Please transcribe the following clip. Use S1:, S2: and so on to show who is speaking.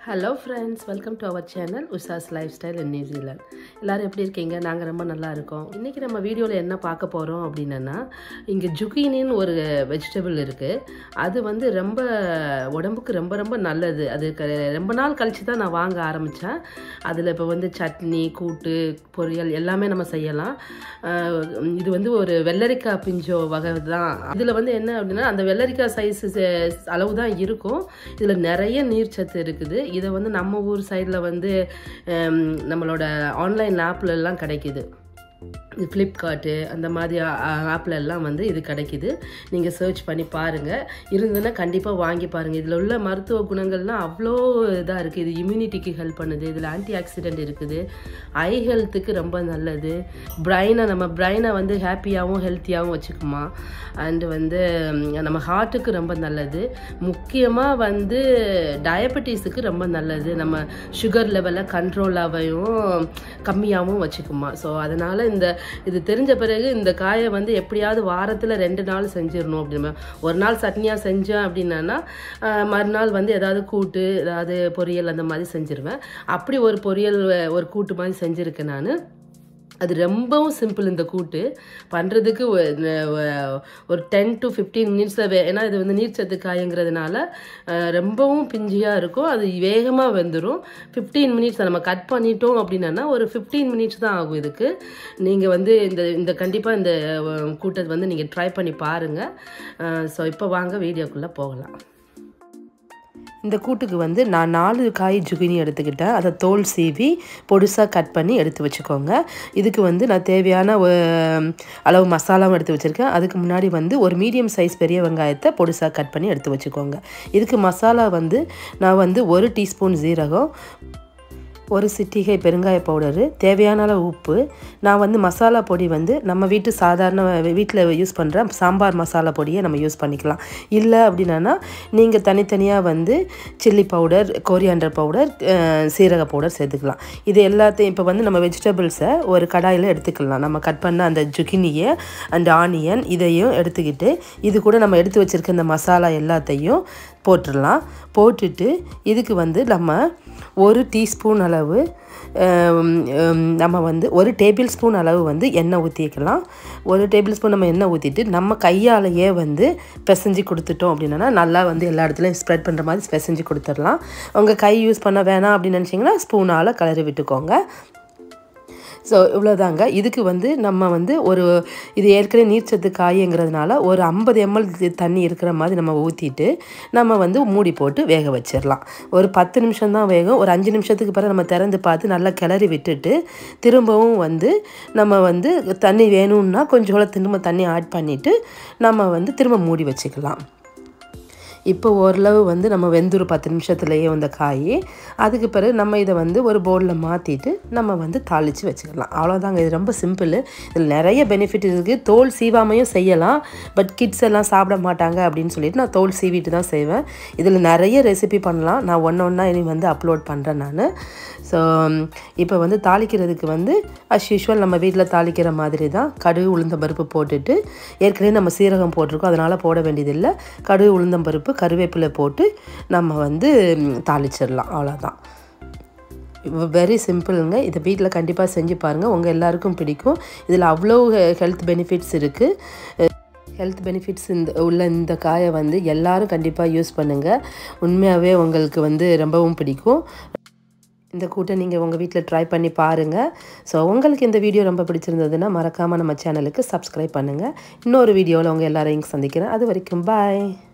S1: Hello friends, welcome to our channel Usha's Lifestyle in New Zealand. எல்லாரும் எப்படி இருக்கீங்க? நாங்க ரொம்ப நல்லா இருக்கோம். இன்னைக்கு நம்ம வீடியோல என்ன பார்க்க போறோம் அப்படினா இங்க zucchiniன்னு ஒரு வெஜிடபிள் இருக்கு. அது வந்து ரொம்ப உடம்புக்கு ரொம்ப நல்லது. அது ரொம்ப நாள் கழிச்சு தான் நான் வாங்க ஆரம்பிச்சேன். அதுல இப்ப வந்து சட்னி, கூட்டு, பொரியல் எல்லாமே நம்ம செய்யலாம். இது வந்து ஒரு வெள்ளரிக்காய் பிஞ்சோ வகை தான். இதுல வந்து என்ன அப்படினா அந்த வெள்ளரிக்காய் சைஸ் அளவு தான் இருக்கும். இதுல நிறைய நீர்ச்சத்து இருக்குது. இதை வந்து நம்ம ஊர் சைடில் வந்து நம்மளோட ஆன்லைன் ஆப்ல எல்லாம் கிடைக்குது. ஃப்ளிப்கார்ட்டு அந்த மாதிரி ஆப்ல எல்லாம் வந்து இது கிடைக்குது. நீங்கள் சர்ச் பண்ணி பாருங்கள். இருந்ததுன்னா கண்டிப்பாக வாங்கி பாருங்கள். இதில் உள்ள மருத்துவ குணங்கள்லாம் அவ்வளோ இதாக இருக்குது. இது இம்யூனிட்டிக்கு ஹெல்ப் பண்ணுது. இதில் ஆன்டி ஆக்சிடென்ட் இருக்குது. ஐ ஹெல்த்துக்கு ரொம்ப நல்லது. நம்ம பிரைனை வந்து ஹாப்பியாகவும் ஹெல்த்தியாகவும் வச்சுக்குமா. அண்டு வந்து நம்ம ஹார்ட்டுக்கு ரொம்ப நல்லது. முக்கியமாக வந்து டயபெட்டிஸுக்கு ரொம்ப நல்லது. நம்ம சுகர் லெவலை கண்ட்ரோலாகவும் கம்மியாகவும் வச்சுக்குமா. ஸோ அதனால் இது தெரிஞ்ச பிறகு இந்த காயை வந்து எப்படியாவது வாரத்தில் 2 நாள் செஞ்சிடணும். அப்படின்னா ஒரு நாள் சட்னியாக செஞ்சேன் அப்படின்னா மறுநாள் வந்து ஏதாவது கூட்டு, ஏதாவது பொரியல் அந்த மாதிரி செஞ்சிருவேன். அப்படி ஒரு பொரியல் ஒரு கூட்டு மாதிரி செஞ்சுருக்கேன் நான். அது ரொம்பவும் சிம்பிள். இந்த கூட்டு பண்ணுறதுக்கு ஒரு 10 to 15 மினிட்ஸில் ஏன்னா இது வந்து நீர்ச்சத்து காய்ங்கிறதுனால ரொம்பவும் பிஞ்சியாக இருக்கும். அது வேகமாக வெந்துடும். 15 மினிட்ஸ் நம்ம கட் பண்ணிட்டோம் அப்படின்னா ஒரு 15 மினிட்ஸ் தான் ஆகும் இதுக்கு. நீங்கள் வந்து இந்த கண்டிப்பாக இந்த கூட்டை வந்து நீங்கள் ட்ரை பண்ணி பாருங்கள். ஸோ இப்போ வாங்க வீடியோக்குள்ளே போகலாம். இந்த கூட்டுக்கு வந்து நான் 4 காய் zucchini எடுத்துக்கிட்டேன். அதை தோல் சீவி பொடிசாக கட் பண்ணி எடுத்து வச்சுக்கோங்க. இதுக்கு வந்து நான் தேவையான அளவு மசாலாவும் எடுத்து வச்சுருக்கேன். அதுக்கு முன்னாடி வந்து ஒரு மீடியம் சைஸ் பெரிய வெங்காயத்தை பொடிசாக கட் பண்ணி எடுத்து வச்சுக்கோங்க. இதுக்கு மசாலா வந்து நான் வந்து 1 டீஸ்பூன் ஜீரகம், 1 சிட்டிகை பெருங்காய பவுடரு, தேவையான அளவு உப்பு. நான் வந்து மசாலா பொடி வந்து நம்ம சாதாரண வீட்டில் யூஸ் பண்ணுற சாம்பார் மசாலா பொடியை நம்ம யூஸ் பண்ணிக்கலாம். இல்லை அப்படின்னா நீங்கள் தனித்தனியாக வந்து சில்லி பவுடர், கொரியாண்டர் பவுடர், சீரக பவுடர் சேர்த்துக்கலாம். இது எல்லாத்தையும் இப்போ வந்து நம்ம வெஜிடபிள்ஸை ஒரு கடாயில் எடுத்துக்கலாம். நம்ம கட் பண்ண அந்த zucchiniயை அண்ட் ஆனியன் இதையும் எடுத்துக்கிட்டு இது கூட நம்ம எடுத்து வச்சுருக்க இந்த மசாலா எல்லாத்தையும் போட்டுடலாம். போட்டுட்டு இதுக்கு வந்து நம்ம 1 டீஸ்பூன் அளவு நம்ம வந்து 1 டேபிள் ஸ்பூன் அளவு வந்து எண்ணெய் ஊற்றிக்கலாம். 1 டேபிள் ஸ்பூன் நம்ம எண்ணெய் ஊற்றிட்டு நம்ம கையாலேயே வந்து பிசைஞ்சு கொடுத்துட்டோம் அப்படின்னா நல்லா வந்து எல்லா இடத்துலையும் ஸ்ப்ரெட் பண்ணுற மாதிரி பிசைஞ்சு கொடுத்துடலாம். உங்கள் கை யூஸ் பண்ண வேணாம் அப்படின்னு நினச்சிங்கன்னா ஸ்பூனால் கிளறி விட்டுக்கோங்க. ஸோ இவ்வளோதாங்க. இதுக்கு வந்து நம்ம வந்து இது ஏற்கனவே நீர்ச்சத்து காய்ங்கிறதுனால ஒரு 50 ml தண்ணி இருக்கிற மாதிரி நம்ம ஊற்றிட்டு நம்ம வந்து மூடி போட்டு வேக வச்சிடலாம். ஒரு 10 நிமிஷம் தான் வேகும். ஒரு 5 நிமிஷத்துக்கு பிறகு நம்ம திறந்து பார்த்து நல்லா கிளறி விட்டுட்டு திரும்பவும் வந்து நம்ம வந்து தண்ணி வேணும்னா கொஞ்சம் திரும்ப தண்ணி ஆட் பண்ணிவிட்டு நம்ம வந்து திரும்ப மூடி வச்சுக்கலாம். இப்போ ஓரளவு வந்து நம்ம வெந்துரு 10 நிமிஷத்துலேயே வந்த காய். அதுக்கு பிறகு நம்ம இதை வந்து ஒரு பவுலில் மாற்றிட்டு நம்ம வந்து தாளித்து வச்சுக்கலாம். அவ்வளோதாங்க. இது ரொம்ப சிம்பிள். இதில் நிறைய பெனிஃபிட் இருக்குது. தோல் சீவாமையும் செய்யலாம். பட் கிட்ஸ் எல்லாம் சாப்பிட மாட்டாங்க அப்படின்னு சொல்லிட்டு நான் தோல் சீவிட்டு தான் செய்வேன். இதில் நிறைய ரெசிபி பண்ணலாம். நான் ஒன்றா இனி வந்து அப்லோட் பண்ணுறேன் நான். ஸோ இப்போ வந்து தாளிக்கிறதுக்கு வந்து அஸ் யூஷுவல் நம்ம வீட்டில் தாளிக்கிற மாதிரி தான் கடுகு உளுந்தம்பருப்பு போட்டுட்டு ஏற்கனவே நம்ம சீரகம் போட்டிருக்கோம். அதனால் போட வேண்டியதில்லை. கடுகு உளுந்தம்பருப்பு கருவேப்பிலை போட்டு நம்ம வந்து தாளிச்சிடலாம். அவ்வளோதான். வெரி சிம்பிளுங்க. இதை வீட்டில் கண்டிப்பாக செஞ்சு பாருங்கள். உங்கள் எல்லாருக்கும் பிடிக்கும். இதில் அவ்வளோ ஹெல்த் பெனிஃபிட்ஸ் இருக்குது. ஹெல்த் பெனிஃபிட்ஸ் உள்ள இந்த காயை வந்து எல்லோரும் கண்டிப்பாக யூஸ் பண்ணுங்கள். உண்மையாகவே உங்களுக்கு வந்து ரொம்பவும் பிடிக்கும். இந்த கூட்டை நீங்கள் உங்கள் வீட்டில் ட்ரை பண்ணி பாருங்கள். ஸோ உங்களுக்கு இந்த வீடியோ ரொம்ப பிடிச்சிருந்ததுன்னா மறக்காமல் நம்ம சேனலுக்கு சப்ஸ்கிரைப் பண்ணுங்கள். இன்னொரு வீடியோவில் உங்கள் எல்லாரையும் சந்திக்கிறேன். அது வரைக்கும் பாய்.